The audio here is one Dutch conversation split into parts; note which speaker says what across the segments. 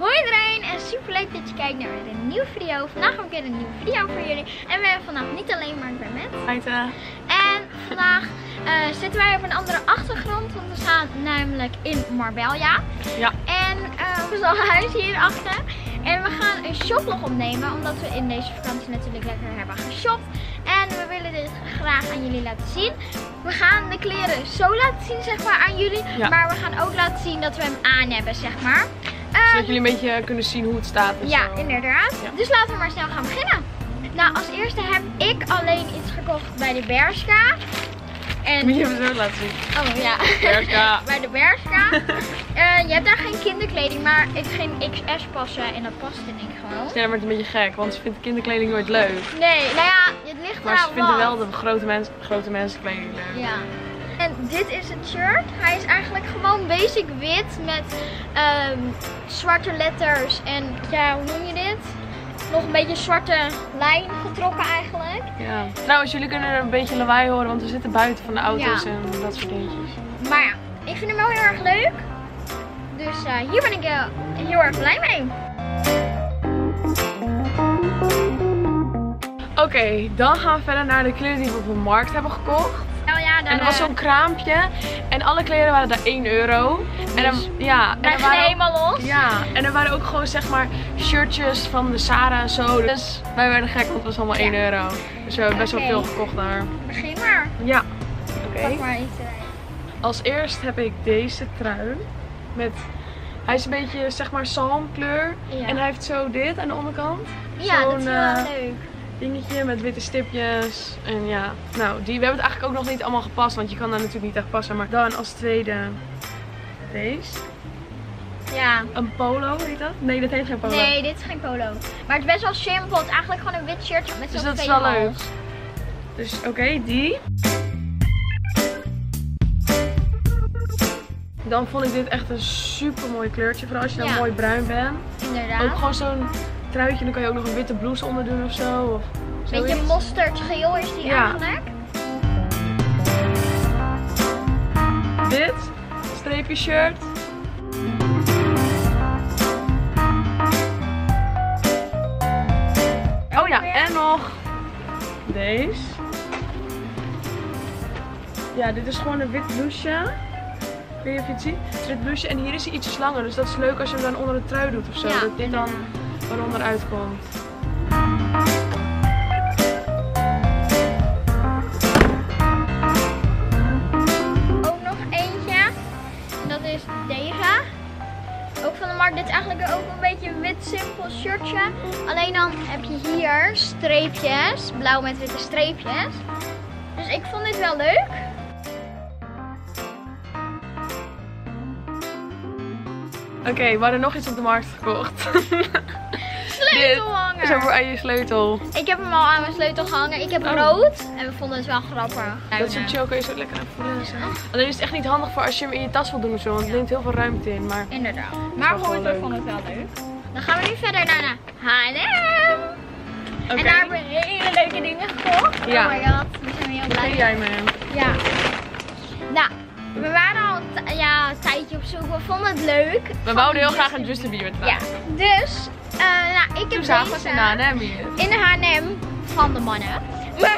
Speaker 1: Hoi iedereen en super leuk dat je kijkt naar weer een nieuwe video. Vandaag heb ik weer een nieuwe video voor jullie. En we hebben vandaag niet alleen, maar ik ben met
Speaker 2: Maite.
Speaker 1: En vandaag zitten wij op een andere achtergrond, want we staan namelijk in Marbella.
Speaker 2: Ja.
Speaker 1: En we zijn al huis hierachter. En we gaan een shoplog opnemen, omdat we in deze vakantie natuurlijk lekker hebben geshopt. En we willen dit graag aan jullie laten zien. We gaan de kleren zo laten zien, zeg maar, aan jullie. Ja. Maar we gaan ook laten zien dat we hem aan hebben, zeg maar.
Speaker 2: Zodat jullie een beetje kunnen zien hoe het staat. En
Speaker 1: ja,
Speaker 2: zo.
Speaker 1: Inderdaad. Ja. Dus laten we maar snel gaan beginnen. Nou, als eerste heb ik alleen iets gekocht bij de Bershka. En...
Speaker 2: Moet je hem zo laten zien?
Speaker 1: Oh ja.
Speaker 2: Bershka.
Speaker 1: Bij de Bershka. Je hebt daar geen kinderkleding, maar ik ging XS passen en dat past denk ik gewoon.
Speaker 2: Ja, maar het is een beetje gek, want ze vindt kinderkleding nooit leuk.
Speaker 1: Nee, nou ja, het ligt
Speaker 2: maar
Speaker 1: er
Speaker 2: ze vinden wel
Speaker 1: de
Speaker 2: de grote mensenkleding leuk.
Speaker 1: Ja. En dit is het shirt. Hij is eigenlijk gewoon basic wit met zwarte letters en ja, hoe noem je dit? Nog een beetje zwarte lijn getrokken eigenlijk.
Speaker 2: Ja. Trouwens, jullie kunnen er een beetje lawaai horen, want we zitten buiten van de auto's en dat soort dingetjes.
Speaker 1: Maar ja, ik vind hem wel heel erg leuk. Dus hier ben ik heel erg blij mee.
Speaker 2: Oké, dan gaan we verder naar de kleren die we op de markt hebben gekocht.
Speaker 1: Oh ja,
Speaker 2: en er was zo'n kraampje en alle kleren waren daar €1. En
Speaker 1: dus
Speaker 2: ja, en er waren
Speaker 1: helemaal los.
Speaker 2: Ja, en er waren ook gewoon zeg maar shirtjes van de Zara en zo. Dus wij werden gek, want het was allemaal €1. Dus we hebben best wel veel gekocht daar.
Speaker 1: Begin maar.
Speaker 2: Ja. Oké.
Speaker 1: Pak maar iets erbij.
Speaker 2: Als eerst heb ik deze trui. Hij is een beetje zeg maar zalmkleur. Ja. En hij heeft zo dit aan de onderkant.
Speaker 1: Ja, dat is wel leuk.
Speaker 2: Dingetje met witte stipjes. En ja, nou, we hebben het eigenlijk ook nog niet allemaal gepast, want je kan daar natuurlijk niet echt passen. Maar dan als tweede deze.
Speaker 1: Ja.
Speaker 2: Een polo heet dat? Nee, dat heet geen polo.
Speaker 1: Nee, dit is geen polo. Maar het is best wel simpel. Het is eigenlijk gewoon een wit shirtje met zo'n
Speaker 2: dus dat is wel leuk. Dus oké, die. Dan vond ik dit echt een super mooi kleurtje, vooral als je dan mooi bruin bent.
Speaker 1: Inderdaad.
Speaker 2: Ook gewoon zo'n truitje, dan kan je ook nog een witte blouse onder doen of zo.
Speaker 1: Beetje mosterdgeel is die eigenlijk.
Speaker 2: Dit, streepje shirt. Oh ja, en nog deze. Ja, dit is gewoon een wit blouseje. Ik weet niet of je het ziet. Wit blouseje en hier is hij ietsjes langer, dus dat is leuk als je hem dan onder de trui doet of zo.
Speaker 1: Ja,
Speaker 2: dat dit dan eronder uitkomt.
Speaker 1: Ook nog eentje. En dat is deze. Ook van de markt. Dit is eigenlijk ook een beetje een wit simpel shirtje. Alleen dan heb je hier streepjes. Blauw met witte streepjes. Dus ik vond dit wel leuk.
Speaker 2: Oké, we hadden nog iets op de markt gekocht.
Speaker 1: Sleutelhanger.
Speaker 2: Dit is over aan je sleutel.
Speaker 1: Ik heb hem al aan mijn sleutel gehangen. Ik heb rood en we vonden het wel grappig.
Speaker 2: Dat soort chill kun je zo lekker aan voelen. Alleen is het echt niet handig voor als je hem in je tas wil doen of zo, want het neemt heel veel ruimte in. Maar
Speaker 1: inderdaad. Maar goed, we vonden het wel leuk. Dan gaan we nu verder naar de H&M. Okay. En daar hebben we hele leuke dingen gekocht.
Speaker 2: Ja.
Speaker 1: Oh my god, we zijn heel blij.
Speaker 2: Begin jij mee?
Speaker 1: Ja. Nou, we waren al een tijdje op zoek. We vonden het leuk.
Speaker 2: We wouden heel graag een Justin Bieber trui.
Speaker 1: Ja. Dus, nou, ik heb
Speaker 2: toen zagen we het in de H&M hier.
Speaker 1: In de H&M van de mannen. Maar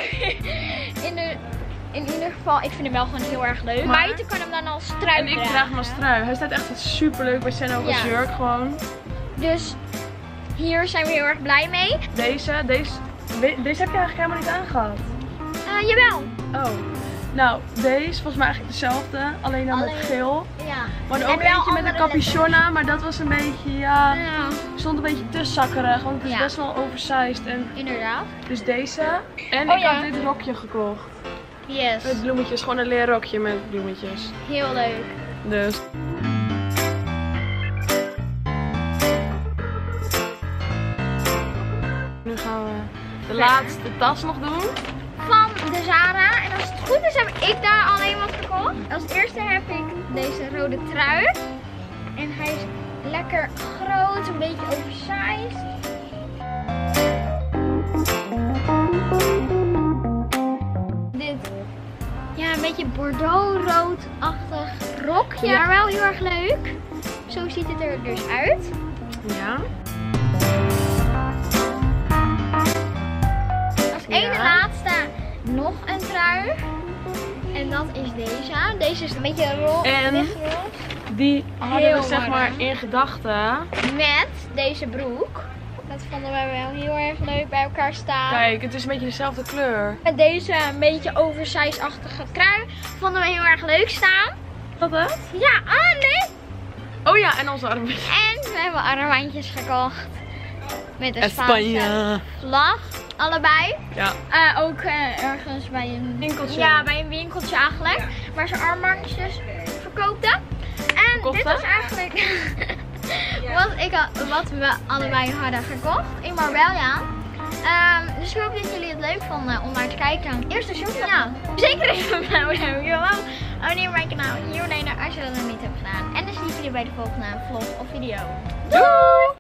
Speaker 1: in ieder geval, ik vind hem wel gewoon heel erg leuk. Maar Maite kan hem dan als trui
Speaker 2: en ik draag hem als trui. Hij staat echt super leuk bij Senna ook als jurk gewoon.
Speaker 1: Dus hier zijn we heel erg blij mee.
Speaker 2: Deze heb je eigenlijk helemaal niet aangehad.
Speaker 1: Jawel.
Speaker 2: Oh. Nou, deze volgens mij eigenlijk dezelfde, alleen dan met geel.
Speaker 1: Ja.
Speaker 2: Maar ook eentje met een capuchonna, maar dat was een beetje, stond een beetje te zakkerig, want het is best wel oversized. En
Speaker 1: inderdaad.
Speaker 2: Dus deze. En ik had dit rokje gekocht.
Speaker 1: Yes.
Speaker 2: Met bloemetjes, gewoon een leren rokje met bloemetjes.
Speaker 1: Heel leuk.
Speaker 2: Dus. Nu gaan we de laatste tas nog doen.
Speaker 1: Van de Zara. En als het goed is heb ik daar alleen wat gekocht. Als eerste heb ik deze rode trui. En hij is lekker groot, een beetje oversized. Dit, een beetje bordeaux-rood-achtig rokje. Maar wel heel erg leuk. Zo ziet het er dus uit.
Speaker 2: Ja.
Speaker 1: Als ene laatste nog een trui. En dat is deze. Deze is een beetje rol.
Speaker 2: En die hadden we
Speaker 1: Heel
Speaker 2: zeg maar
Speaker 1: warm.
Speaker 2: in gedachten.
Speaker 1: Met deze broek. Dat vonden we wel heel erg leuk bij elkaar staan.
Speaker 2: Kijk, het is een beetje dezelfde kleur.
Speaker 1: Met deze een beetje oversize-achtige trui vonden we heel erg leuk staan.
Speaker 2: Wat het?
Speaker 1: Ja, nee.
Speaker 2: Oh ja, en onze armbandjes.
Speaker 1: En we hebben armbandjes gekocht. Met de Spaanse
Speaker 2: Spanje.
Speaker 1: vlag. Allebei.
Speaker 2: Ja.
Speaker 1: Ook ergens bij een
Speaker 2: Winkeltje.
Speaker 1: Ja, bij een winkeltje eigenlijk. Waar ze armbandjes verkoopten. En
Speaker 2: Verkochten?
Speaker 1: dit was eigenlijk wat we allebei hadden gekocht in Marbella. Dus ik hoop dat jullie het leuk vonden om naar te kijken. Eerste shopping. Ja, zeker even abonneer op mijn kanaal hieronder als je dat nog niet hebt gedaan. En dan zie ik jullie bij de volgende vlog of video. Doei!